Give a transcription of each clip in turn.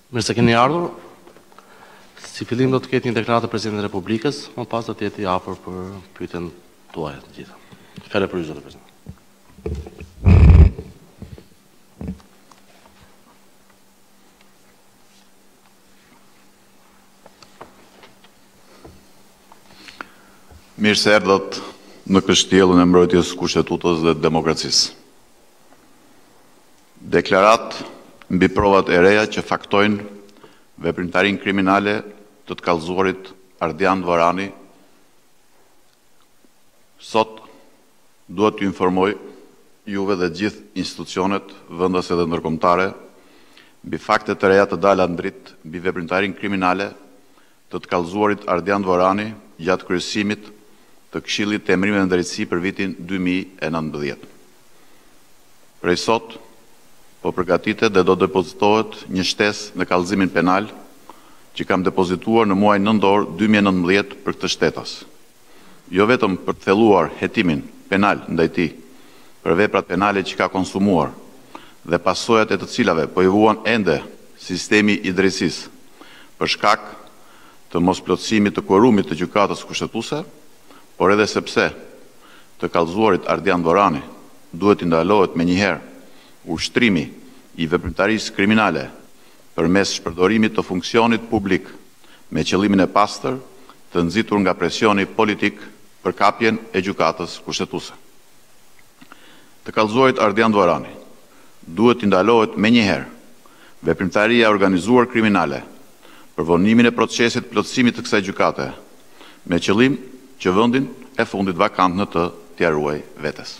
Mirë se keni ardhur. Si fillim do të ketë një deklaratë të Presidentit të Republikës, më pas do të jetë i afër për pyetjen tuaja të gjitha. Fjalë për ju, zoti President. Mirë se erdhët në kështjellën e mbrojtjes kushtetutës dhe demokracisë. Deklarat mbi provat e reja që faktojnë veprimtarinë kriminale të të kallëzuarit Ardian Dvorani. Sot duhet t'ju informoj juve dhe gjithë institucionet vendase dhe ndërkombëtare mbi fakte të reja të dala në dritë mbi veprimtarinë kriminale të të kallëzuarit Ardian Dvorani gjatë kryesimit të Këshillit të Emërimeve në Drejtësi për vitin 2019. Prej sot, po përgatitet dhe do depozitohet një shtesë në kallëzimin penal që kam depozituar në muajin nëntor 2019 për këtë shtetas. Jo vetëm për të thelluar hetimin penal ndaj tij për veprat penale që ka konsumuar dhe pasojat e të cilave po i vuan ende sistemi i drejtësisë për shkak të mosplotësimit të kuorumit të gjykatës kushtetuese, por edhe sepse të kallëzuarit Ardian Dvorani duhet të ndalohet menjëherë ushtrimi i veprimtarisë kriminale përmes shpërdorimit të funksionit publik me qëllimin e pastër të nxitur nga presioni politik për kapjen e gjykatës kushtetuese. Të kallëzuarit Ardian Dvorani duhet të ndalohet menjëherë veprimtaria e organizuar kriminale për vonimin e procesit plotësimit të kësaj gjykate me qëllim që vendin e fundit vakant në t'ia ruaj vetes.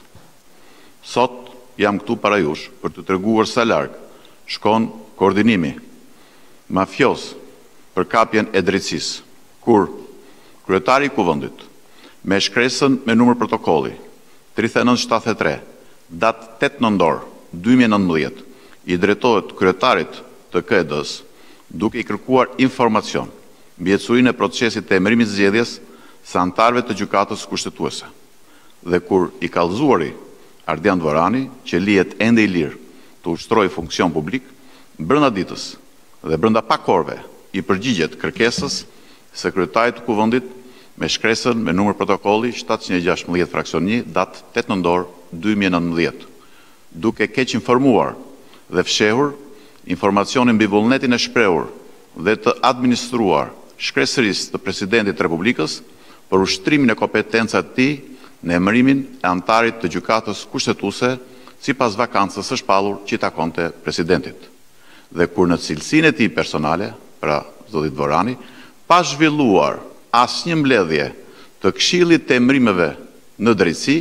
Sot jam këtu para jush për të treguar sa larg shkon koordinimi mafios për kapjen e drejtësisë, kur kryetari i kuvendit me shkresën me numër protokolli 3973 datë 8 nëntor 2019 i drejtohet kryetarit të KED-s duke i kërkuar informacion mbi ecurinë e procesit të emërimit zgjedhjes së antarëve të gjykatës kushtetuese. Dhe kur i kallëzuari Ardian Dvorani, që lihet ende i lirë të ushtrojë funksion publik, brenda ditës dhe brenda pak orëve i përgjigjet kërkesës së kryetarit të kuvendit me shkresën me numër protokolli 716 fraksion 1 datë 8 nëntor 2019, duke keq informuar dhe fshehur informacionin mbi vullnetin e shprehur dhe të administruar shkresërisë të Presidentit të Republikës për ushtrimin e kompetencat të tij në emërimin e antarit të gjykatës kushtetuese sipas vakancës së shpallur që i takonte presidentit. Dhe kur në cilësinë e tij personale, pra zoti Dvorani, pa zhvilluar asnjë mbledhje të Këshillit të Emërimeve në Drejtësi,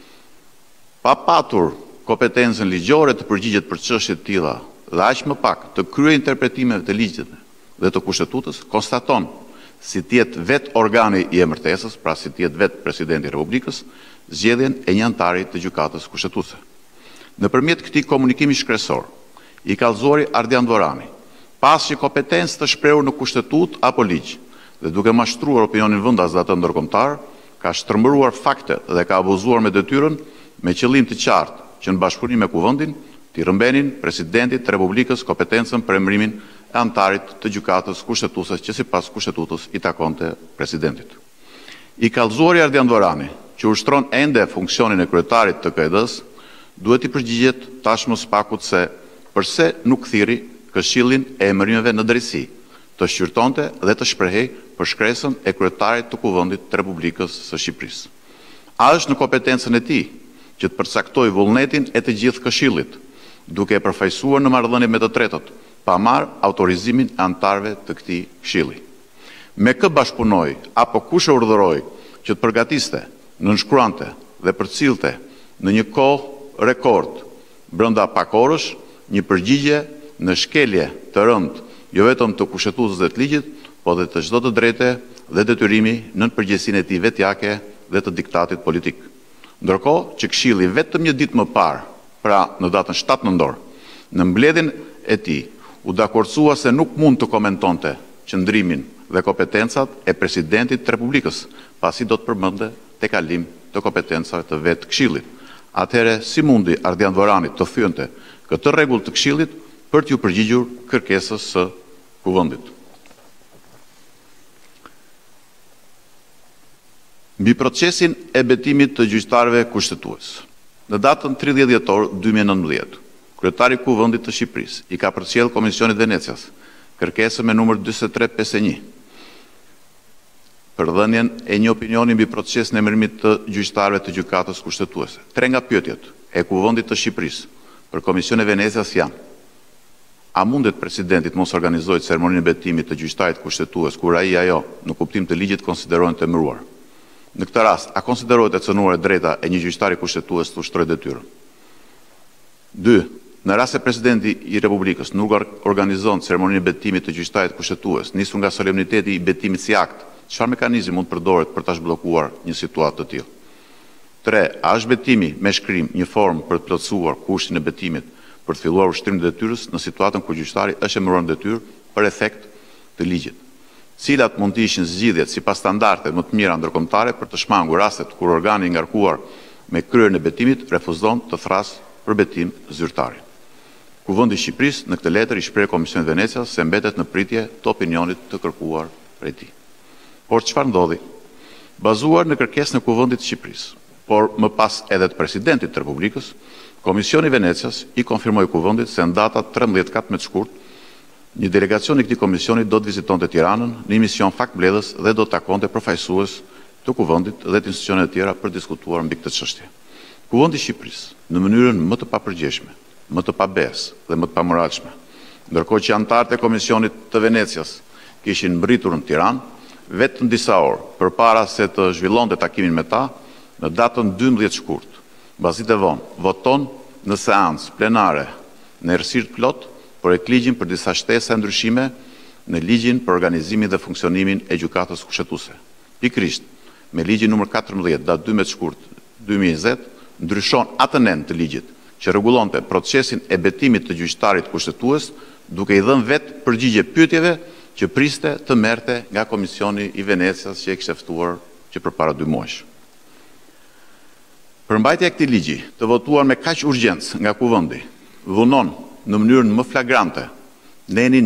pa patur kompetencën ligjore të përgjigjet për çështje të tilla dhe aq më pak të kryej interpretimeve të ligjit dhe të kushtetutës, konstaton si tjetë vetë organi i emërtesës, pra si tjetë vetë Presidenti i Republikës, zgjedhjen e një antari të gjykatës kushtetuese. Nëpërmjet këtij komunikimi shkresor, i kallëzuari Ardian Dvorani, pasi kompetencë të shprehur në kushtetutë apo ligj, dhe duke mashtruar opinionin vendas dhe atë ndërkombëtar, ka shtrembëruar fakte dhe ka abuzuar me detyrën me qëllim të qartë që në bashkëpunim me kuvendin t'i rrëmbenin Presidentit të Republikës kompetencën për emërimin e antarit të gjykatës kushtetuese që sipas kushtetues i takonte presidentit. I kallëzuari Ardian Dvorani, që ushtron ende funksionin e kryetarit të KED-s, duhet i përgjigjet tashmë së pakut se pse nuk thirri Këshillin e Emërimeve në Drejtësi, të shqyrtonte dhe të shprehej për shkresën e kryetarit të Kuvendit të Republikës së Shqipërisë. A është në kompetencën e tij që të përcaktojë vullnetin e të gjithë Këshillit, duke e përfaqësuar në marrëdhënie me të tretët, pa marrë autorizimin e antarëve të këtij këshilli. Me kë bashkëpunoi apo kush e urdhëroi që të përgatiste, nënshkruante dhe përcillte në një kohë rekord brenda pak orësh një përgjigje në shkelje të rëndë jo vetëm të kushtetuesës dhe të ligjit, por dhe të çdo të drejte dhe detyrimi nën përgjegjësinë e tij vetjake dhe të diktatit politik. Ndërkohë që këshilli vetëm një ditë më parë, pra në datën 7 nëntor, në mbledhjen e tij u dakordsua se nuk mund të komentonte qëndrimin dhe kompetencat e Presidentit të Republikës, pasi do të përmendte te kalim të kompetencave të vetë Këshillit. Atëherë si mundi Ardian Dvorani të thyente këtë rregull të Këshillit për t'ju përgjigjur kërkesës së Kuvendit. Mbi procesin e betimit të gjyqtarëve kushtetues. Në datën 30 dhjetor 2019, kryetari i Kuvendit të Shqipërisë i ka përcjell Komisionit Venecias kërkesën me numër 4351 për dhënien e një opinioni mbi procesin e emërimit të gjyqtarëve të gjykatës kushtetuese. 3 nga pyetjet e Kuvendit të Shqipërisë për Komisionin e Venecias janë: a mundet presidentit mos organizojë ceremoninë e betimit të gjyqtarit kushtetues kur ai ajo në kuptim të ligjit konsiderohen të emëruar? Në këtë rast, a konsiderohet e cënuar e drejta e një gjyqtari kushtetues të ushtrojë detyrën? 2. Në rast se presidenti i Republikës nuk organizon ceremoninë e betimit të gjyqtarit kushtetues, nisur nga solemniteti i betimit si akt, çfarë mekanizmi mund të përdoret për ta zhbllokuar një situatë të tillë? 3. A është betimi me shkrim një formë për të plotësuar kushtin e betimit për të filluar ushtrimin e detyrës në situatën kur gjyqtari është emëruar në detyrë për efekt të ligjit? Cilat mund të ishin zgjidhjet sipas standardeve më të mira ndërkombëtare për të shmangur rastet kur organi i ngarkuar me kryerjen e betimit refuzon të thrasë për betim zyrtarin? Kuvendi i Shqipërisë në këtë letër i shpreh Komisionit Venecias se mbetet në pritje të opinionit të kërkuar prej tij. Por çfarë ndodhi? Bazuar në kërkesën e Kuvendit të Shqipërisë, por më pas edhe të Presidentit të Republikës, Komisioni i Venecias i konfirmoi Kuvendit se në data 13-14 shkurt një delegacion i këtij komisioni do të vizitonte Tiranën në një mision fakmbledhës dhe do të takonte përfaqësues të Kuvendit dhe të institucioneve të tjera për diskutuar mbi këtë çështje. Kuvendi i Shqipërisë, në mënyrën më të papërgjeshme, më të pabesë dhe më të pamoralshme, ndërkohë që anëtarët e Komisionit të Venecias kishin mbritur në Tiranë, vetëm disa orë përpara se të zhvillonte takimin me ta, në datën 12 shkurt, mbasi të vonë, voton në seancë plenare në errësirë të plotë projekt ligjin për disa shtesa e ndryshime në ligjin për organizimin dhe funksionimin e gjykatës kushtetuese. Pikërisht, me ligjin numër 14 datë 12 shkurt 2020, ndryshon atë nen të ligjit që rregullonte procesin e betimit të gjyqtarit kushtetues, duke i dhënë vetë përgjigje pyetjeve që priste të merrte nga Komisioni i Venecias që e kishte ftuar që përpara 2 muajsh. Përmbajtja e këtij ligji, të votuar me kaq urgjencë nga Kuvendi, dhunon në mënyrën më flagrante nenin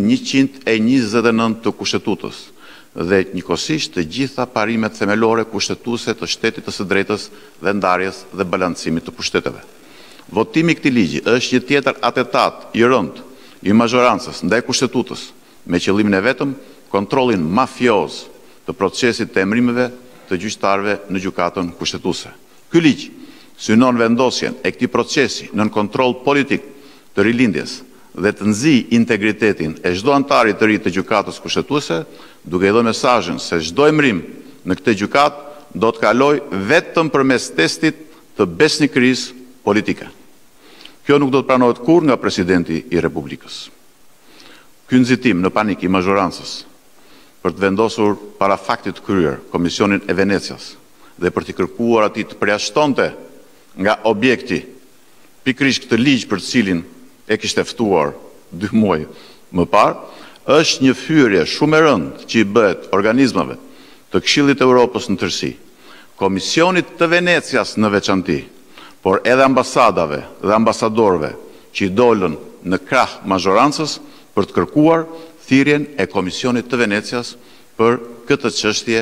129 të kushtetutës dhe njëkohësisht të gjitha parimet themelore kushtetuese të shtetit të së drejtës dhe ndarjes dhe balancimit të pushteteve. Votimi i këtij ligji është një tjetër atetat i rënd i mazhorancës ndaj kushtetutës me qëllimin e vetëm kontrollin mafioz të procesit të emërimeve të gjyqtarëve në gjykatën kushtetuese. Ky ligj synon vendosjen e këtij procesi nën kontroll politik të rilindjes dhe të nxjijë integritetin e çdo antari të ri të gjykatës kushtetuese, duke i dhënë mesazhin se çdo emërim në këtë gjykatë do të kalojë vetëm përmes testit të besnikërisë politike. Kjo nuk do të pranohet kurrë nga presidenti i Republikës. Ky nxitim në panik i mazhorancës për të vendosur para faktit të kryer Komisionin e Venecias dhe për të kërkuar atij të përjashtonte nga objekti pikërisht këtë ligj për të cilin e kishte ftuar 2 muaj më parë, është një fyerje shumë e rëndë që i bëhet organizmave të Këshillit të Evropës në tërësi, Komisionit të Venecias në veçanti, por edhe ambasadave dhe ambasadorëve që i dolën në krah mazhorancës për të kërkuar thirrjen e Komisionit të Venecias për këtë çështje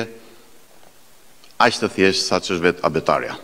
aq të thjeshtë sa që është vetë abetarja.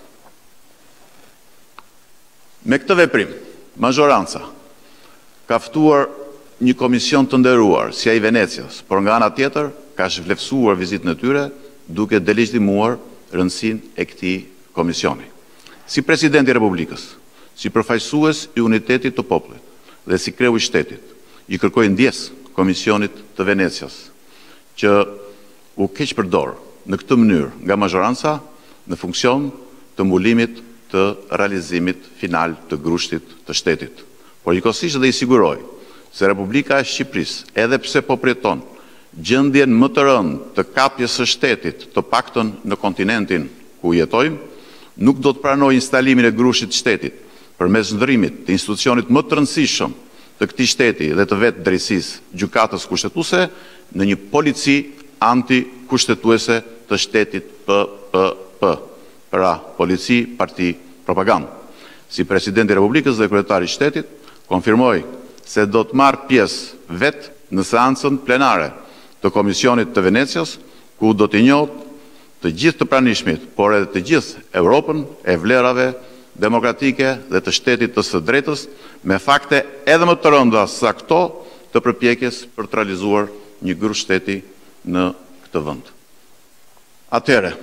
Me këtë veprim, mazhoranca ka ftuar një komision të nderuar, si ai i Venecias, por nga ana tjetër ka shvlerësuar vizitën e tyre duke delegjimuar rëndësinë e këtij komisioni. Si president i Republikës, si përfaqësues i unitetit të popullit dhe si kreu i shtetit, i kërkoj ndjes Komisionit të Venecias që u keq përdor në këtë mënyrë nga mazhoranca në funksion të mbulimit të realizimit final të grushtit të shtetit. Por njëkohësisht dhe i siguroj se Republika e Shqipërisë, edhe pse po përjeton gjendjen më të rëndë të kapjes së shtetit, të paktën në kontinentin ku jetojmë, nuk do të pranojë instalimin e grushtit të shtetit përmes ndërrimit të institucionit më të rëndësishëm të këtij shteti dhe të vetë drejtësisë gjykatës kushtetuese në një polici anti-kushtetuese të shtetit PPP, pra polici, parti, propagandë. Si presidenti i Republikës dhe kryetari i shtetit, konfirmoj se do të marrë pjesë vetë në seancën plenare të Komisionit të Venecias, ku do t'i njohët të gjithë të pranishmit, por edhe të gjithë Europën e vlerave demokratike dhe të shtetit të së drejtës, me fakte edhe më të rënda sa këto të përpjekjes për të realizuar një grup shteti në këtë vend. Atëherë,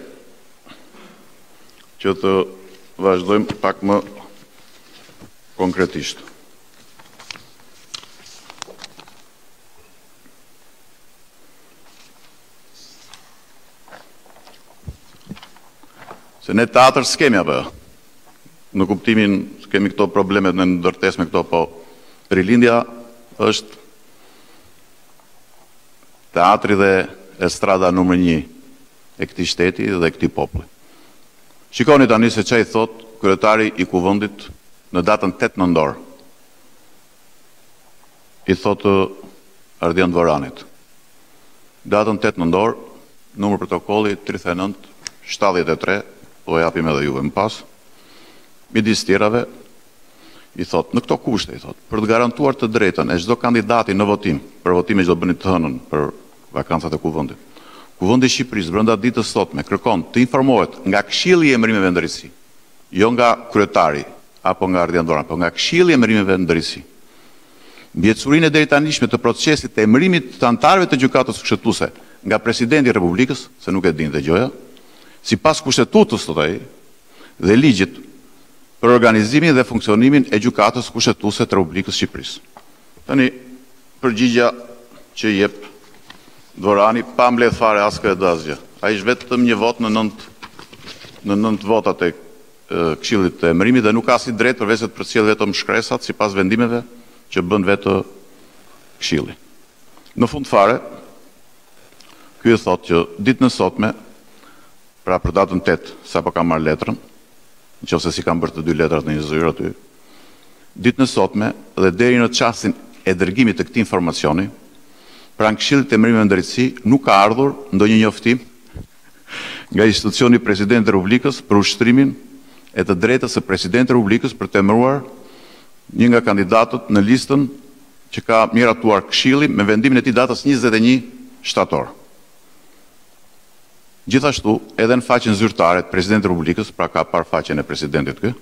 që të vazhdojmë pak më konkretisht. Se ne teatr s'kemi apo, në kuptimin s'kemi këto problemet në ndërtes me këto, po Rilindja është teatri dhe estrada numër 1 e këtij shteti dhe këtij populli. Shikoni tani se çfarë i thot kryetari i Kuvendit në datën 8 nëntor. I thot Ardian Dvoranit. Datën 8 nëntor, numër protokolli 3973, po e japim edhe juve më pas, midis tjerave, i thot, në këto kushte, i thot, për të garantuar të drejtën e çdo kandidati në votim, për votime që do bëni të hënën për vakancat e Kuvendit. Kuvendi i Shqipërisë brenda ditës sotme kërkon të informohet nga Këshilli i Emërimeve në Drejtësi, jo nga kryetari apo nga Ardian Dvorani, por nga Këshilli i Emërimeve në Drejtësi. Mbi ecurinë e deritanishme të procesit të emërimit të anëtarëve të gjykatës kushtetuese nga presidenti i Republikës, se nuk e dinte gjoja, sipas kushtetutës të ai dhe ligjit për organizimin dhe funksionimin e gjykatës kushtetuese të Republikës Shqipërisë. Tani përgjigja që jep Dvorani pa mbledh fare askë asgjë. Ai është vetëm një vot në 9 votat e Këshillit të Emërimit dhe nuk ka asnjë drejt përveç se të përcjell vetëm shkresat sipas vendimeve që bën vetë Këshilli. Në fund fare, ky e thotë që ditën e sotme, pra për datën 8, sapo kam marrë letrën, nëse si kam bërë të 2 letrat në një zyrë aty, ditën e sotme dhe deri në çastin e dërgimit të këtij informacioni, pranë Këshillit të Emërimeve në Drejtësi nuk ka ardhur ndonjë njoftim nga institucioni i Presidentit të Republikës për ushtrimin e të drejtës së Presidentit të Republikës për të emëruar një nga kandidatët në listën që ka miratuar Këshilli me vendimin e tij datës 21 shtator. Gjithashtu, edhe në faqen zyrtare të Presidentit të Republikës, pra ka parë faqen e presidentit kë,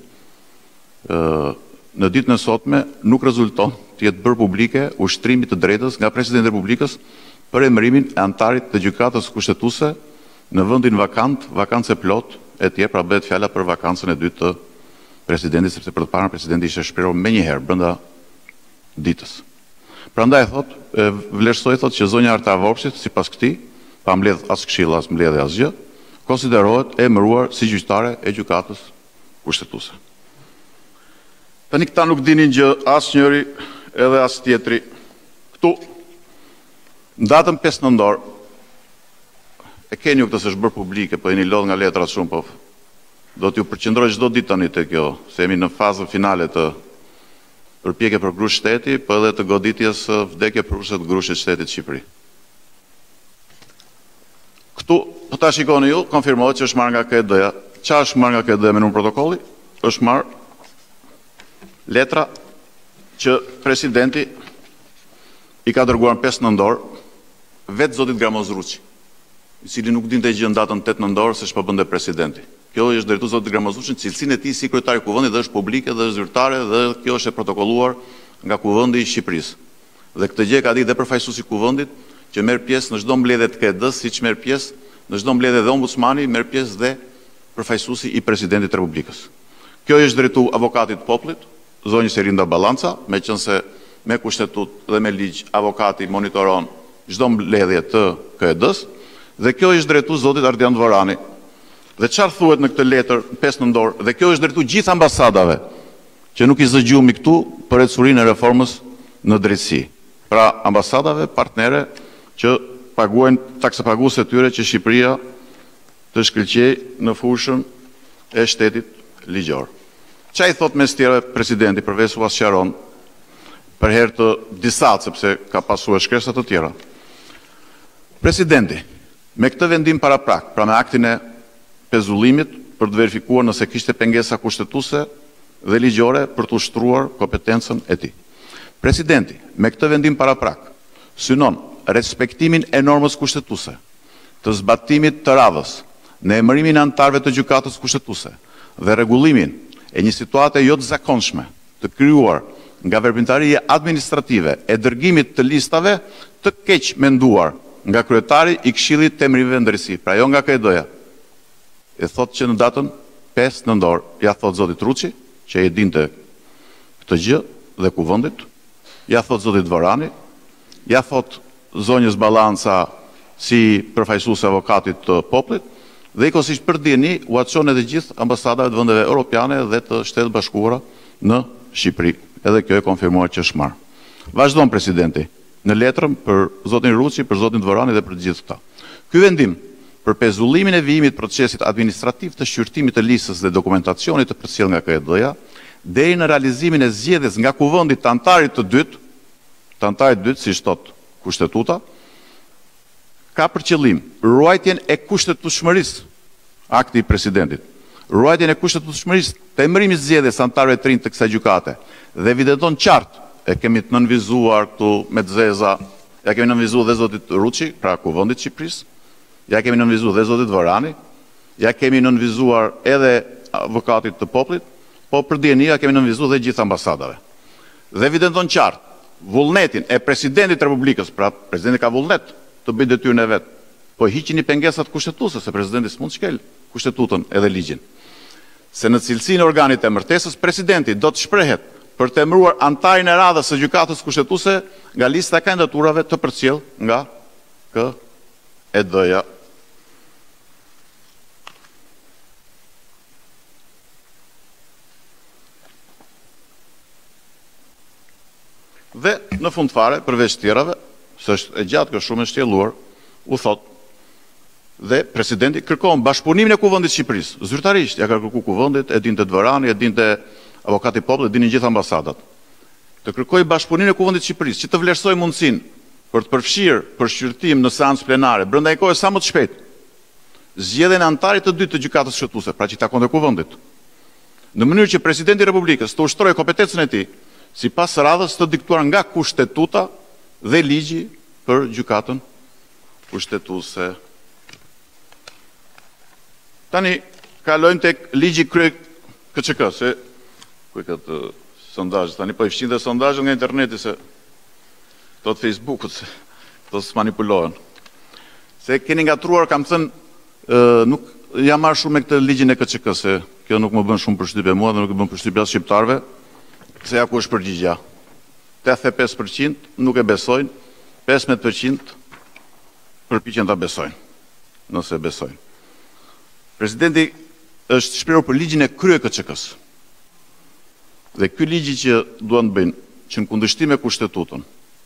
në ditën e sotme nuk rezulton të jetë bërë publike ushtrimi të drejtës nga Presidenti i Republikës për emërimin e anëtarit të gjykatës kushtetuese në vendin vakant, vakancë plot e tjerë, pra bëhet fjala për vakancën e dytë të presidentit, sepse për të parën presidenti ishte shprehur menjëherë brenda ditës. Prandaj thot, vlerësoi thot që zonja Arta Vorpsit, sipas këtij, pa mbledh as këshill as mbledhje asgjë, konsiderohet e emëruar si gjyqtare e gjykatës kushtetuese. Tani këta nuk dinin gjë as njëri edhe as tjetri. Këtu, në datën 5 nëntor, e keni ju këtë se është bërë publike, po jeni lodh nga letrat shumë, po do t'ju përqendroj çdo ditë tani te kjo, se jemi në fazën finale të përpjekje për grush shteti, po edhe të goditjes vdekje për ushtet grushit shtetit Shqipëri. Këtu, po ta shikoni ju, konfirmohet që është marrë nga KED-ja. Çfarë është marrë nga KED-ja me numër protokolli? Është marrë letra që presidenti i ka dërguar në 5 nëntor vetë zotit Gramoz Ruçi, i cili nuk dinte gjë në datën 8 nëntor se ç'po bënte presidenti. Kjo është drejtuar zotit Gramoz Ruçi, cilësinë e tij si kryetari i Kuvendit dhe është publike dhe është zyrtare dhe kjo është e protokolluar nga Kuvendi i Shqipërisë. Dhe këtë gjë ka ditë dhe përfaqësuesi i Kuvendit që merr pjesë në çdo mbledhje të KED-s, siç merr pjesë në çdo mbledhje dhe ombudsmani, merr pjesë dhe përfaqësuesi i presidentit të Republikës. Kjo është drejtuar avokatit të popullit, zonjë Serinda Ballanca, meqense me kushtetut dhe me ligj avokati monitoron çdo mbledhje të KED-s, dhe kjo është drejtuar zotit Ardian Dvorani. Dhe çfarë thuhet në këtë letër 5 nëntor, dhe kjo është drejtuar gjithë ambasadave që nuk i zgjumi këtu për ecurinë e reformës në drejtësi. Pra ambasadave partnere që paguajnë taksapaguese të tyre që Shqipëria të shkëlqej në fushën e shtetit ligjor. Qa i thot mes tjera presidenti, përveç u asqaron, për herë të disat, sepse ka pasur shkresat të tjera. Presidenti, me këtë vendim paraprak, pra me aktin e pezullimit për të verifikuar nëse kishte pengesa kushtetuese dhe ligjore për të ushtruar kompetencën e tij. Presidenti, me këtë vendim paraprak, synon respektimin e normës kushtetuese, të zbatimit të radhës, në emërimin e anëtarëve të gjykatës kushtetuese dhe rregullimin e një situate jo të zakonshme të krijuar nga veprimtaria administrative e dërgimit të listave të keq menduar nga kryetari i Këshillit të Emërimeve Ndërsi, pra jo nga KED-ja. E thot që në datën 5 nëntor, ja thot zoti Truçi, që e dinte këtë gjë dhe kuvendit, ja thot zoti Dvorani, ja thot zonjës Ballanca si përfaqësuese avokatit të popullit, dhe ikosisht për dieni u aqon edhe gjithë ambasadave të vendeve europiane dhe të Shtetit Bashkuara në Shqipëri. Edhe kjo e konfirmuar që është marrë. Vazhdon presidenti në letrën për zotin Ruçi, për zotin Dvorani dhe për gjithë këta. Ky vendim për pezullimin e vijimit procesit administrativ të shqyrtimit të listës dhe dokumentacionit të përcjell nga KED-ja, deri në realizimin e zgjedhjes nga kuvendi të antarit të dytë, siç thot kushtetuta, ka për qëllim ruajtjen e kushtetueshmërisë, akti i presidentit, ruajtjen e kushtetueshmërisë të emërimit zgjedhjes antarëve të rinj të kësaj gjykate dhe evidenton qartë, e kemi të nënvizuar këtu me Zeza, ja kemi nënvizuar dhe zotit Ruçi, pra kuvendit Shqipërisë, ja kemi nënvizuar dhe zotit Dvorani, ja kemi nënvizuar edhe avokatit të popullit, po për dieni ja kemi nënvizuar dhe gjithë ambasadave. Dhe evidenton qartë vullnetin e presidentit të Republikës, pra presidenti ka vullnet të bëjë detyrën e vet, po hiqini pengesat kushtetuese, se presidenti s'mund shkel kushtetutën edhe ligjin. Se në cilësinë e organit të emërtesës, presidenti do të shprehet për të emëruar antarin e radhës së gjykatës kushtetuese nga lista e kandidaturave të përcjell nga KED-ja. Dhe në fund fare, përveç tjerave, se është e gjatë kjo shumë e shtjelluar, u thot, dhe presidenti kërkon bashkëpunimin e kuvendit Shqipërisë, zyrtarisht, ja ka kërku kuvendit, e dinte Dvorani, e dinte avokati popullit, e dinin gjithë ambasadat. Të kërkoj bashkëpunimin e kuvendit Shqipërisë, që të vlerësoj mundësinë për të përfshirë për shqyrtim në seancë plenare, brenda një kohe sa më të shpejt, zgjedhjen e antarit të dytë të gjykatës kushtetuese, pra që i takon të kuvendit, në mënyrë që presidenti i Republikës të ushtrojë kompetencën e tij sipas radhës të diktuar nga kushtetuta dhe ligji për gjykatën kushtetuese. Tani kalojmë tek ligji krye KÇK, se ku e këtë sondazh, tani po i fshin dhe sondazhet nga interneti, se do të Facebookut, se do të manipulohen. Se keni ngatruar, kam thënë, nuk jam marrë shumë me këtë ligjin e KÇK, se kjo nuk më bën shumë përshtypje mua dhe nuk e bën përshtypje as shqiptarëve, se ja ku është përgjigja. 85% nuk e besojnë, 15% përpiqen ta besojnë, nëse besojnë. Presidenti është shprehur për ligjin e krye KÇK-s. Dhe ky ligji që duan të bëjnë, që në kundërshtim me kushtetutën,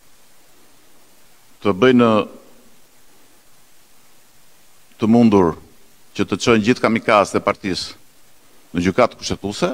të bëjnë të mundur që të çojnë gjithë kamikazët e partisë në gjykatë kushtetuese,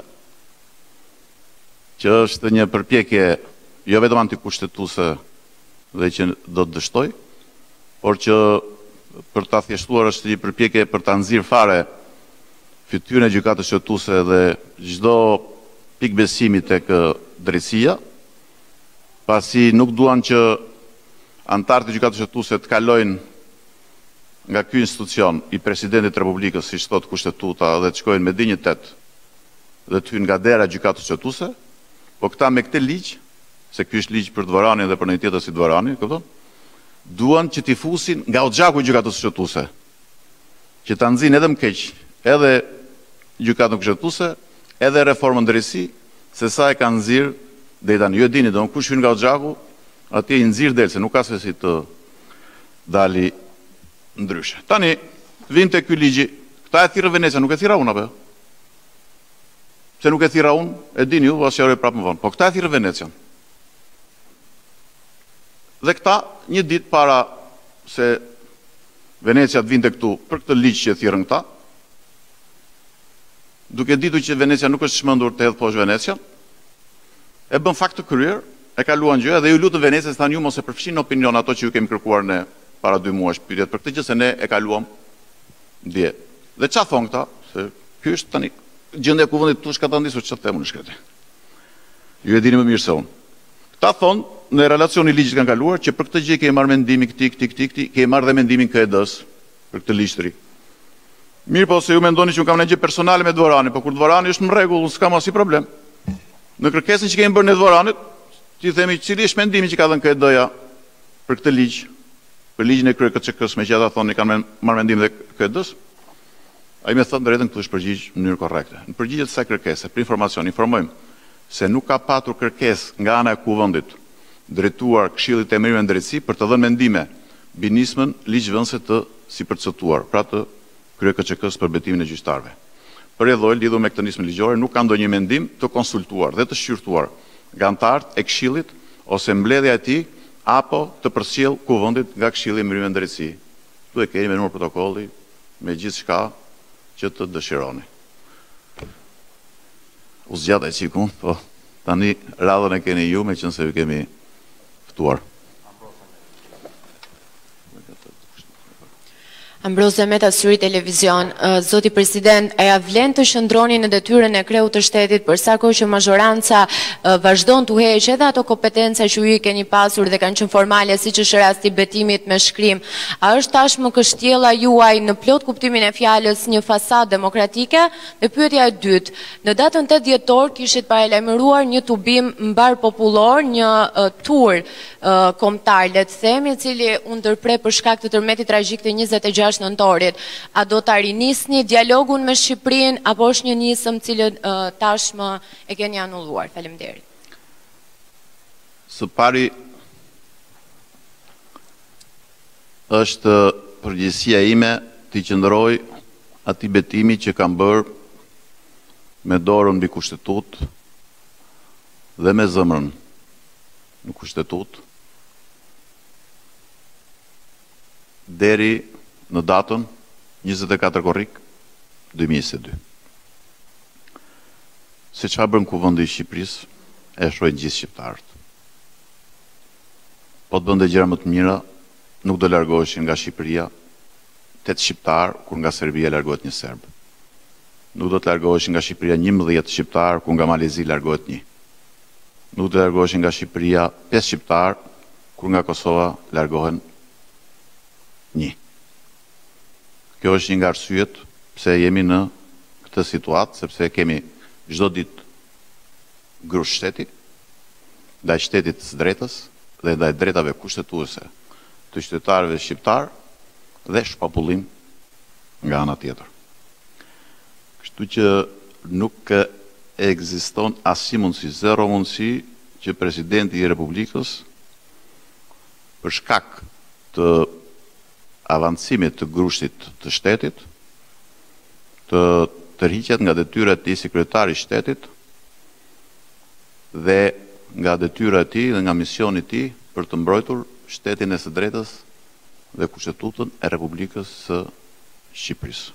që është një përpjekje jo vetëm antikushtetuese dhe që do të dështoj, por që për ta thjeshtuar është një përpjekje për ta nxirr fare fytyrën e gjykatës kushtetuese dhe çdo pikë besimi tek drejtësia, pasi nuk duan që antarët e gjykatës kushtetuese të kalojnë nga ky institucion i presidentit të Republikës, siç thot kushtetuta, dhe të shkojnë me dinjitet dhe të hyjnë nga dera e gjykatës kushtetuese, po këta me këtë ligj, se ky është ligj për Dvoranin dhe për një tjetër si Dvorani, kupton? Duan që t'i fusin nga oxhaku i gjykatës kushtetuese, që ta nxjinë edhe më keq, edhe gjykatën kushtetuese, edhe reformën drejtësi, se sa e kanë nxirr deri tani. Ju e dini, don kush hyn nga oxhaku, atje i nxirr del, se nuk ka se si të dali ndryshe. Tani vinte ky ligji, këta e thirrën Venecia, nuk e thirra unë apo? Se nuk e thirra unë, e dini ju, asnjëherë prapë më vonë. Po këta e thirrën Venecian. Dhe këta një ditë para se Venecia të vinte këtu për këtë ligj që e thirrën këta, duke ditur që Venecia nuk është çmendur të hedhë poshtë Venecian, e bën fakt të kryer, e kaluan gjëja dhe ju lutën Venecia se tani ju mos e përfshin në opinion ato që ju kemi kërkuar ne para 2 muajsh pyetjet për këtë gjë, se ne e kaluam dje. Dhe çfarë thon këta? Se ky është tani gjendja e kuvendit tush ka ta ndisur çfarë themun në shkretë. Ju e dini më mirë se unë. Këta thonë, në relacioni ligjit kanë kaluar, që për këtë gjë kemi marrë mendimin këti, kemi marrë dhe mendimin KED-s për këtë ligj të ri. Mirë po, se ju mendoni që më kam në gjë personale me Dvorani, po kur Dvorani është në rregull, s'kam asnjë problem. Në kërkesën që kemi bërë në Dvoranit, ti themi cili është mendimi që ka dhënë KED-ja për këtë ligj, për ligjin e KRKÇK-s, me që ata thonë kanë marrë mendim dhe KED-s. Ai më thonë drejtën këtu është përgjigj në mënyrë korrekte. Në përgjigje të kësaj kërkese, për informacion, informojmë se nuk ka patur kërkesë nga ana e Kuvendit drejtuar Këshillit të Mirëve Drejtësi për të dhënë mendime mbi nismën ligjvënëse të sipërcaktuar, pra të KRKÇK-s për betimin e gjyqtarëve. Për lloj lidhur me këtë nismë ligjore nuk ka ndonjë mendim të konsultuar dhe të shqyrtuar nga anëtarët e Këshillit ose mbledhja e tij apo të përcjell Kuvendit nga Këshilli i Mirëve Drejtësi. Tu e keni me numër protokolli me gjithçka që të dëshironi. U zgjata e qikun, po tani radhën e keni ju me qënë se ju kemi ftuar. Ambroz Demeta, Syri Televizion. Zoti President, a ja vlen të shëndroni në detyrën e kreut të shtetit për sa kohë që mazhoranca vazhdon të heqë edhe ato kompetenca që ju i keni pasur dhe kanë qenë formale, siç është rasti betimit me shkrim. A është tashmë kështjella juaj në plot kuptimin e fjalës një fasadë demokratike? Dhe pyetja e dytë, në datën 8 dhjetor kishit paralajmëruar një tubim mbar popullor, një tur kombëtar, le të themi, i cili u ndërpre për shkak të tërmetit tragjik të 26 nëntorit. A do të rinisni dialogun me Shqipërinë apo është një nisëm cilën tashmë e keni anulluar? Faleminderit. Së pari është përgjegjësia ime të qëndroj atij betimi që kam bërë me dorën mbi kushtetutë dhe me zemrën në kushtetutë deri në datën 24 korrik 2022. Se çfarë bën Kuvendi i Shqipërisë, e shohin gjithë shqiptarët. Po të bënte gjëra më të mira, nuk do largoheshin nga Shqipëria 8 shqiptar kur nga Serbia largohet një serb. Nuk do të largoheshin nga Shqipëria 11 shqiptar kur nga Malezi largohet një. Nuk do të largoheshin nga Shqipëria 5 shqiptar kur nga Kosova largohen një. Kjo është një nga arsyet pse jemi në këtë situatë, sepse kemi çdo ditë grush shteti, ndaj shtetit së drejtës dhe ndaj drejtave kushtetuese të qytetarëve shqiptar dhe shpapullim nga ana tjetër. Kështu që nuk ekziston asnjë mundësi, zero mundësi që presidenti i Republikës për shkak të avancimit të grushtit të shtetit, të tërhiqet nga detyrat e tij si kryetari i shtetit dhe nga detyra e tij dhe nga misioni i tij për të mbrojtur shtetin e së drejtës dhe kushtetutën e Republikës së Shqipërisë.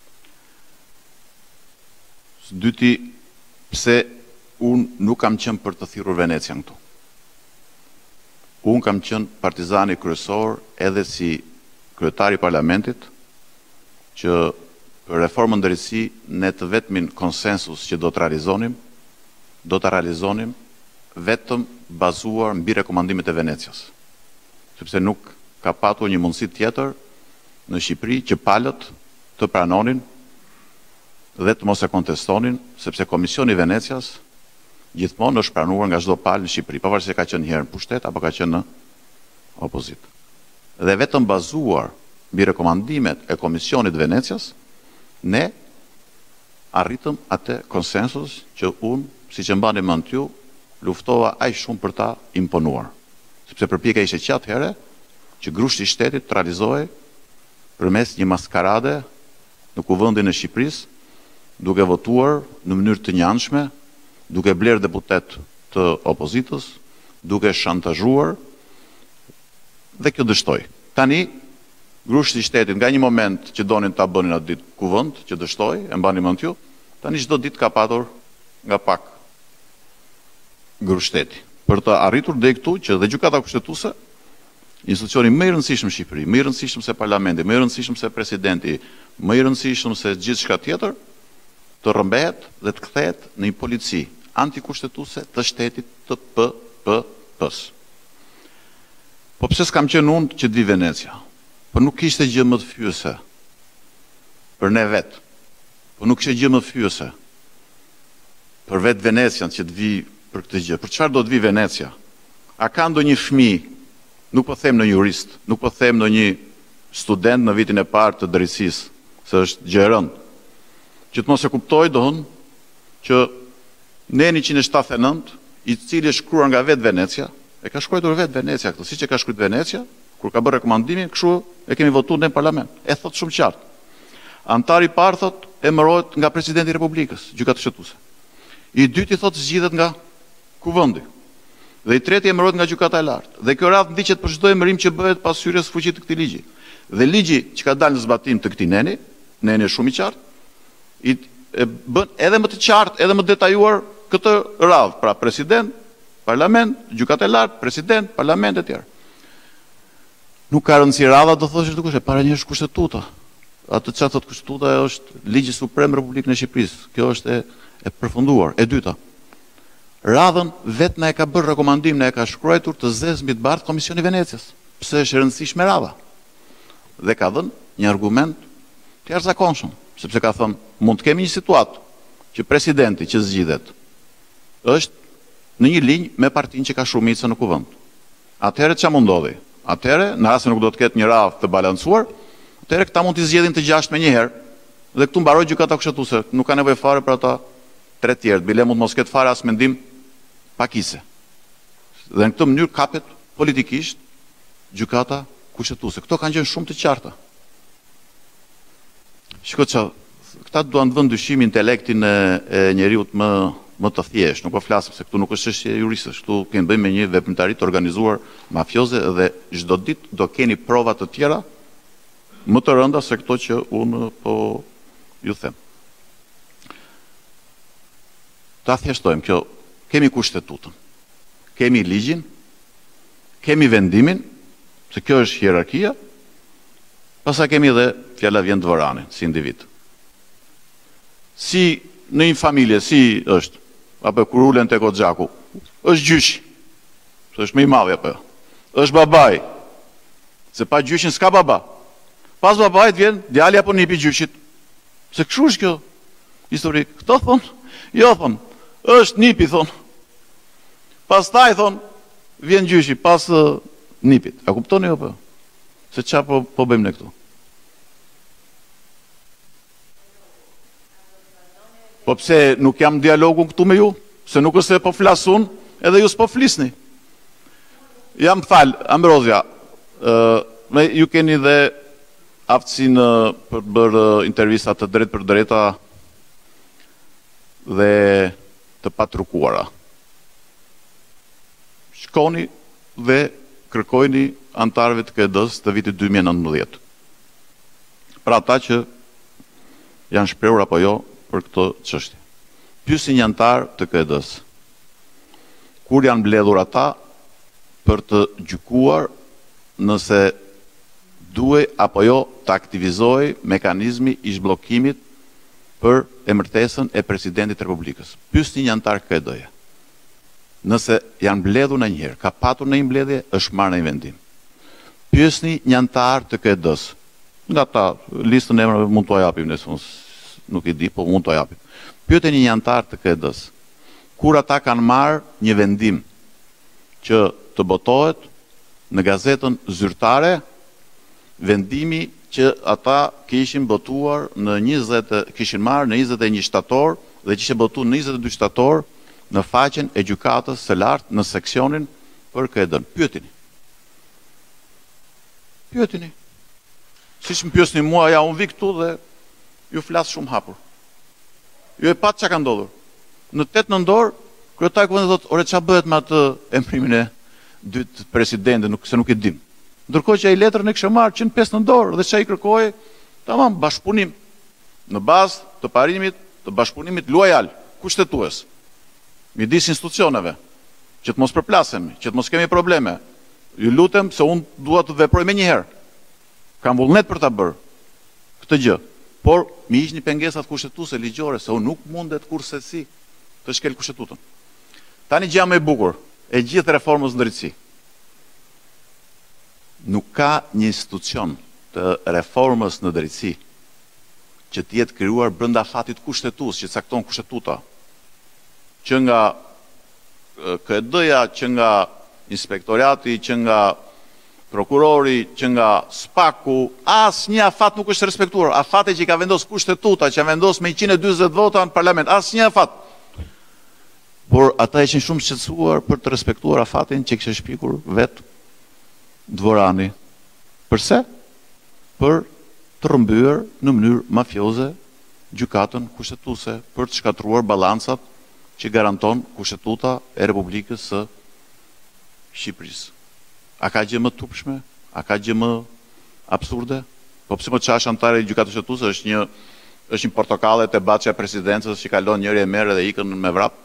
Së dyti, pse unë nuk kam qenë për të thirrur Venecian këtu. Unë kam qenë partizani kryesor edhe si kryetari i parlamentit që për reformën drejtësi ne të vetmin konsensus që do të realizonim vetëm bazuar mbi rekomandimet e Venecias. Sepse nuk ka patur një mundësi tjetër në Shqipëri që palët të pranonin dhe të mos e kontestonin, sepse Komisioni i Venecias gjithmonë është pranuar nga çdo palë në Shqipëri, pavarësisht se ka qenë herë në pushtet apo ka qenë në opozitë. Dhe vetëm bazuar mbi rekomandimet e Komisionit Venecias, ne arritëm atë konsensus që unë, siç e mbani mend ju, luftova aq shumë për ta imponuar. Sepse përpjekja ishte që atëherë që grushti i shtetit të realizohej përmes një maskarade në Kuvendin e Shqipërisë, duke votuar në mënyrë të njanshme, duke blerë deputet të opozitës, duke shantazhuar, dhe kjo dështoi. Tani, grushti i shtetit nga një moment që donin ta bënin atë ditë kuvend, që dështoi, e mbani mend ju, tani çdo ditë ka patur nga pak grushteti. Për të arritur deri këtu që dhe gjykata kushtetuese, institucioni më i rëndësishëm në Shqipëri, më i rëndësishëm se parlamenti, më i rëndësishëm se presidenti, më i rëndësishëm se gjithçka tjetër, të rrëmbehet dhe të kthehet në një polici antikushtetuese të shtetit të pës. Po pse s'kam qenë unë që të vi Venecia? Po nuk ishte gjë më të fyese për ne vetë. Po nuk ishte gjë më të fyese për vetë Venecian që të vi për këtë gjë. Për çfarë do të vi Venecia? A ka ndonjë fëmijë, nuk po them në jurist, nuk po them në një student në vitin e parë të drejtësisë, se është gjë e rëndë, që të mos e kuptoj dohën që ne 179, i cili është shkruar nga vetë Venecia, e ka shkruar vetë Venecia këtë, siç e ka shkruar Venecia, kur ka bërë rekomandimin, kështu e kemi votuar në parlament. E thot shumë qartë. Antari i parë thot emërohet nga presidenti i Republikës, gjykatë shëtuese. I dyti thot zgjidhet nga kuvendi. Dhe i treti emërohet nga gjykata e lartë. Dhe kjo radhë ndiqet për çdo emërim që bëhet pas hyrjes së fuqi të këtij ligji. Dhe ligji që ka dalë në zbatim të këtij neni është shumë i qartë, i bën edhe më të qartë, edhe më detajuar këtë radhë, pra president, parlament, gjykata e lartë, president, parlament e tjerë. Nuk ka rëndësi radha, do thosh dikush, para një është kushtetuta. Atë çfarë thot kushtetuta është ligji suprem i Republikës së Shqipërisë. Kjo është e përfunduar. E dyta, radhën vetë na e ka bërë rekomandim, na e ka shkruar të zezë mbi të bardhë Komisioni i Venecias. Pse është e rëndësishme radha? Dhe ka dhënë një argument të jashtëzakonshëm, sepse ka thënë, mund të kemi një situatë që presidenti që zgjidhet është në një linjë me partinë që ka shumicën në kuvend. Atëherë ç'a mund ndodhi? Atëherë, në rast se nuk do të ketë një radhë të balancuar, atëherë këta mund të zgjedhin të gjashtë me një herë, dhe këtu mbaroi gjykata kushtetuese, nuk ka nevojë fare për ata tre tjerë, bile mund mos ketë fare as mendim pakise. Dhe në këtë mënyrë kapet politikisht gjykata kushtetuese. Këto kanë qenë shumë të qarta. Shikoj çfarë, këta duan të vënë dyshim intelektin e njeriut më të thjeshtë, nuk po flasim se këtu nuk është çështje juristësh, këtu kemi bëjmë me një veprimtari të organizuar mafioze dhe çdo ditë do keni prova të tjera më të rënda se këto që unë po ju them. Ta thjeshtojmë kjo, kemi kushtetutën, kemi ligjin, kemi vendimin, se kjo është hierarkia, pasa kemi edhe fjala vjen dvëranin, si individ. Si në një familje, si është, apo kur ulen tek Xhaku, është gjyshi, se është më i madh apo jo. Është babai, se pa gjyshin s'ka baba. Pas babait vjen djali apo nipi gjyshit. Se kështu është kjo histori. Këto thon, jo thon, është nipi thon. Pastaj thon, vjen gjyshi pas nipit. A kuptoni apo? Se çfarë po bëjmë ne këtu? Po pse nuk jam dialogun këtu me ju? Se nuk është se po flasun, edhe ju s'po flisni. Jam fal, Ambrozia, ju keni dhe aftësinë për të bërë intervista të drejtë për drejta dhe të patrukuara. Shkoni dhe kërkojni antarëve të KED-s të vitit 2019. Pra ata që janë shprehur apo jo për këtë çështje. Pyesni një antar të KED-s. Kur janë mbledhur ata për të gjykuar nëse duhej apo jo të aktivizoj mekanizmi i zhbllokimit për emërtesën e presidentit të Republikës. Pyesni një antar KED-je. Nëse janë mbledhur në njëherë, ka patur në një mbledhje, është marrë në një vendim. Pyesni një antar të KED-s. Nga ta, listën e emrave mund t'u japim, nuk i di, po mund t'u japim. Pyeteni një antar të KED-s. Kur ata kanë marrë një vendim që të botohet në gazetën zyrtare, vendimi që ata kishin botuar kishin marrë në 21 shtator dhe kishin botuar në 22 shtator në faqen e gjykatës së lartë në seksionin për KED-n. Pyetini. Pyetini. Siç më pyesni mua, ja unë vi këtu dhe ju flas shumë hapur. Ju e pat çka ka ndodhur. Në 8 nëntor, kryetari i kuvendit thotë, "Ore ç'a bëhet me atë emrimin e dytë presidentit, se nuk e dim." Ndërkohë që ai letrën e kishte marrë 105 nëntor dhe ç'a i kërkoi, tamam, bashkëpunim në bazë të parimit të bashkëpunimit lojal, kushtetues, midis institucioneve, që të mos përplasemi, që të mos kemi probleme. Ju lutem se unë dua të veproj menjëherë. Kam vullnet për ta bërë këtë gjë, por mi hiqni pengesat kushtetuese ligjore, se unë nuk mundet kurse si të shkel kushtetutën. Tani gjëja më e bukur, e gjithë reformës në drejtësi. Nuk ka një institucion të reformës në drejtësi që t'jetë krijuar brenda fatit kushtetues që cakton kushtetuta, që nga KED-ja, që nga inspektorati, që nga prokurori, që nga SPAK-u, asnjë afat nuk është respektuar. Afate që ka vendosur kushtetuta, që ka vendosur me 140 vota në parlament, asnjë afat. Por ata ishin shumë shqetësuar për të respektuar afatin që kishte shpikur vetë Dvorani. Përse? Për të rrëmbyer në mënyrë mafioze gjykatën kushtetuese, për të shkatruar balancat që garanton kushtetuta e Republikës së Shqipërisë. A ka gjë më tupshme? A ka gjë më absurde? Po pse më çash antarë i gjykatës kushtetuese është një portokalle te baçja e presidencës që kalon njëri e merr dhe ikën me vrap.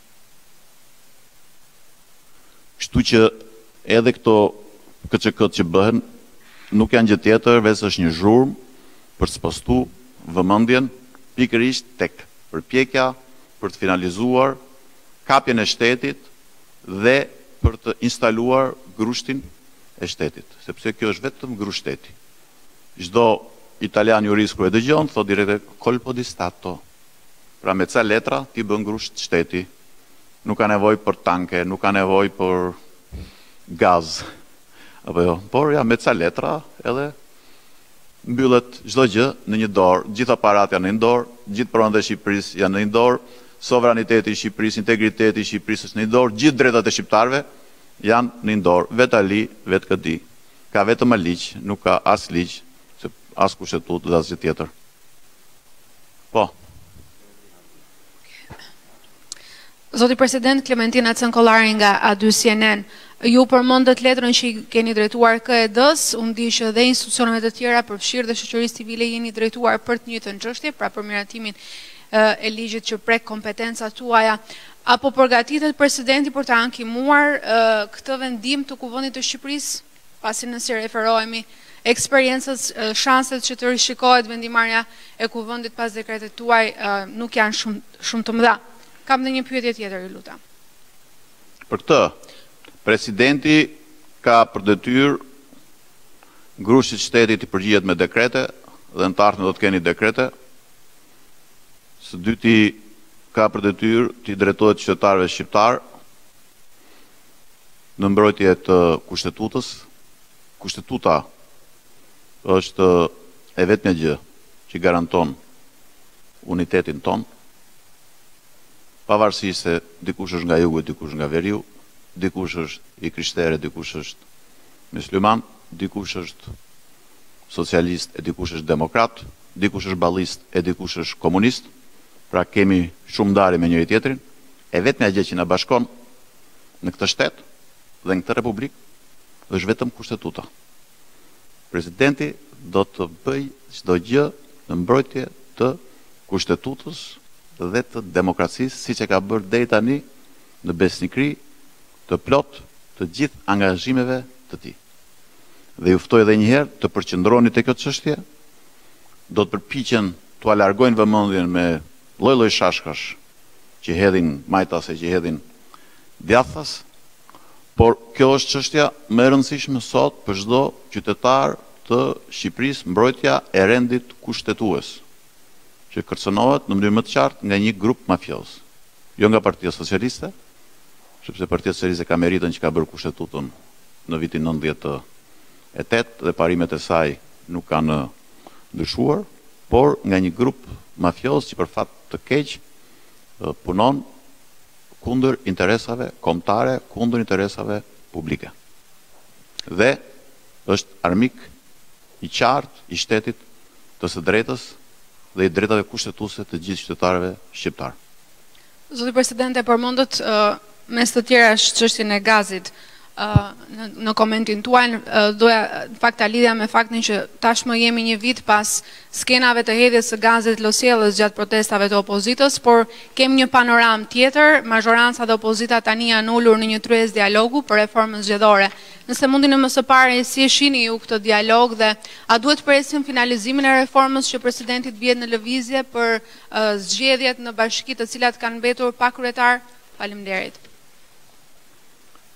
Kështu që edhe këto KÇK-t që bëhen nuk janë gjë tjetër veç është një zhurmë për të spostu vëmendjen pikërisht tek përpjekja për të finalizuar kapjen e shtetit dhe për të instaluar grushtin e shtetit, sepse kjo është vetëm grusht shteti. Çdo italian jurist kur e dëgjon thotë direkt colpo di stato. Pra me ca letra ti bën grusht shteti. Nuk ka nevojë për tanke, nuk ka nevojë për gaz. Apo jo, por ja me ca letra edhe mbyllet çdo gjë në një dorë, gjithë aparat janë në një dorë, gjithë pronët e Shqipërisë janë në një dorë, sovraniteti i Shqipërisë, integriteti i Shqipërisë është në një dorë, gjithë drejtat e shqiptarëve janë në një dorë, vetë Ali, vetë KD. Ka vetëm a ligj, nuk ka as ligj, as kushtetutë dhe as gjë tjetër. Po. Zoti President, Klementina Cënkollari nga A2 CNN, ju përmendët letrën që i keni drejtuar KED-s, unë di që dhe institucioneve të tjera përfshirë dhe shoqërisë civile jeni drejtuar për të njëjtën çështje, pra për miratimin e ligjit që prek kompetencat tuaja. Apo përgatitet presidenti për të ankimuar këtë vendim të Kuvendit të Shqipërisë, pasi nëse referohemi eksperiencës, shanset që të rishikohet vendimarrja e Kuvendit pas dekretit tuaj nuk janë shumë të mëdha. Kam dhe një pyetje tjetër, ju lutem. Për këtë, presidenti ka për detyrë grushtit shtetit të përgjigjet me dekrete dhe në të ardhmen do të keni dekrete. Së dyti ka për detyrë të drejtohet qytetarëve shqiptar në mbrojtje të kushtetutës. Kushtetuta është e vetmja gjë që garanton unitetin ton. Pavarësisht se dikush është nga jugu, dikush nga veriu, dikush është i krishterë, dikush është musliman, dikush është socialist, e dikush është demokrat, dikush është ballist, e dikush është komunist. Pra kemi shumë ndarje me njëri tjetrin. E vetmja gjë që na bashkon në këtë shtet dhe në këtë republikë është vetëm kushtetuta. Presidenti do të bëj çdo gjë në mbrojtje të kushtetutës dhe të demokracisë, siç e ka bërë deri tani në besnikëri të plot të gjithë angazhimeve të tij. Dhe ju ftoj edhe një herë të përqendroni te kjo çështje. Do të përpiqen t'u largojnë vëmendjen me lloj-lloj shashkash që hedhin majtase, që hedhin djathas, por kjo është çështja më e rëndësishme sot për çdo qytetar të Shqipërisë, mbrojtja e rendit kushtetues, që kërcënohet në mënyrë më të qartë nga një grup mafioz. Jo nga Partia Socialiste, sepse Partia Socialiste ka meritën që ka bërë kushtetutën në vitin 98 dhe parimet e saj nuk kanë ndryshuar, por nga një grup mafioz që për fat të keq punon kundër interesave kombëtare, kundër interesave publike. Dhe është armik i qartë i shtetit të së drejtës dhe i drejtave kushtetuese të gjithë qytetarëve shqiptar. Zoti Presidente, përmendët mes të tjera çështjen e gazit në komentin tuaj, doja fakta lidhja me faktin që tashmë jemi një vit pas skenave të hedhjes së gazit Losjellës gjatë protestave të opozitës, por kemi një panoram tjetër, mazhoranca dhe opozita tani janë ulur në një tryezë dialogu për reformën zgjedhore. Nëse mundi në më së pari, si e shihni ju këtë dialog dhe a duhet presim finalizimin e reformës që presidenti të vjet në lëvizje për zgjedhjet në bashki të cilat kanë mbetur pa kryetar? Faleminderit.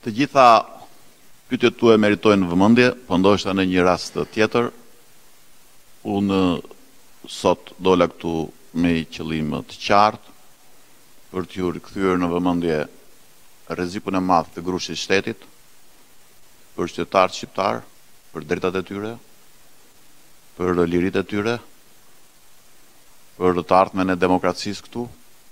Të gjitha pyetjet tuaja meritojnë vëmendje, po ndoshta në një rast tjetër unë sot dola këtu me qëllim të qartë për t'ju rikthyer në vëmendje rrezikun e madh të grushit shtetit për qytetarët shqiptar, për drejtat e tyre, për liritë e tyre, për të ardhmen e demokracisë këtu.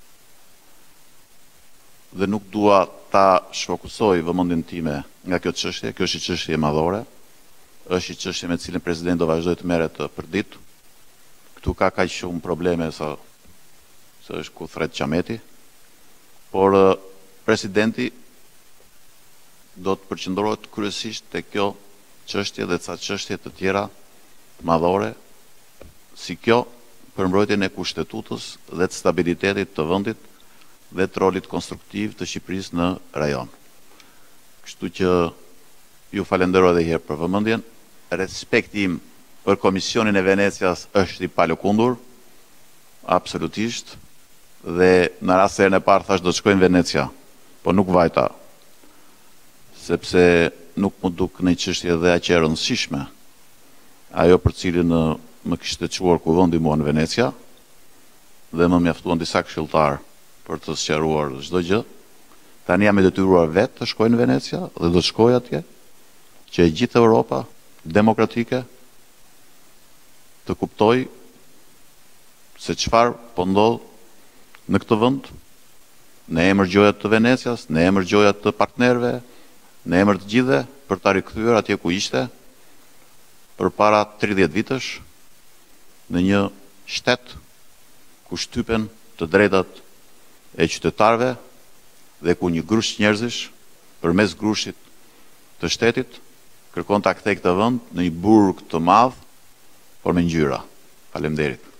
Dhe nuk dua ta shfokusoj vëmendjen time nga kjo çështje, kjo është një çështje madhore, është një çështje me cilën presidenti do vazhdoj të merret përdit. Këtu ka kaq shumë probleme sa është ku thret qameti, por presidenti do të përqendrohet kryesisht te kjo çështje dhe ca çështje të tjera madhore, si kjo për mbrojtjen e kushtetutës dhe të stabilitetit të vendit dhe të rolit konstruktiv të Shqipërisë në rajon. Kështu që ju falenderoj edhe herë për vëmendjen. Respekti im për Komisionin e Venecias është i palëkundur, absolutisht, dhe në rastin e parë thash do të shkoj në Venecia, po nuk vajta, sepse nuk më duk në çështje dhe aq e rëndësishme ajo për cilin më kishte çuar kuvendi mua në Venecia dhe më mjaftuan disa këshilltar për të sqaruar çdo gjë. Tani jam i detyruar vetë të shkoj në Venecia dhe do të shkoj atje që e gjithë Europa demokratike të kuptoj se çfarë po ndodh në këtë vend, në emër gjojat të Venecias, në emër gjojat të partnerëve, në emër të gjithëve, për ta rikthyer atje ku ishte përpara 30 vitesh në një shtet ku shtypen të drejtat e qytetarëve dhe ku një grush njerëzish përmes grushit të shtetit kërkon ta kthejë këtë vend në një burg të madh, por me ngjyra. Faleminderit.